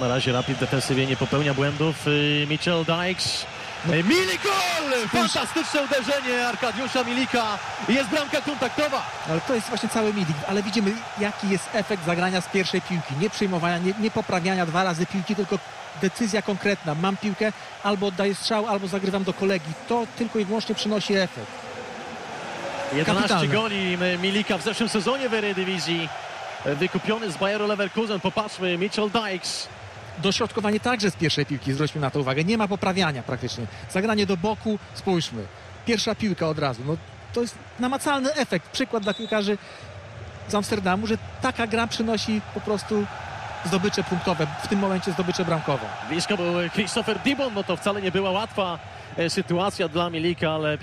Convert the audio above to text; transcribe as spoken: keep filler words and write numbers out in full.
Na razie Rapid defensywnie nie popełnia błędów. Mitchell Dykes. Milik gol! Fantastyczne uderzenie Arkadiusza Milika. Jest bramka kontaktowa. Ale to jest właśnie cały Milik. Ale widzimy, jaki jest efekt zagrania z pierwszej piłki. Nie przyjmowania, nie, nie poprawiania dwa razy piłki, tylko decyzja konkretna. Mam piłkę, albo oddaję strzał, albo zagrywam do kolegi. To tylko i wyłącznie przynosi efekt. jedenaście Kapitalne. goli Milika w zeszłym sezonie w Eredivisie. Wykupiony z Bayeru Leverkusen. Popatrzmy, Mitchell Dykes. Dośrodkowanie także z pierwszej piłki, zwróćmy na to uwagę. Nie ma poprawiania praktycznie. Zagranie do boku, spójrzmy. Pierwsza piłka od razu. No, to jest namacalny efekt. Przykład dla piłkarzy z Amsterdamu, że taka gra przynosi po prostu zdobycze punktowe. W tym momencie zdobycze bramkowe. Blisko był Christopher Dibon. No to wcale nie była łatwa sytuacja dla Milika, ale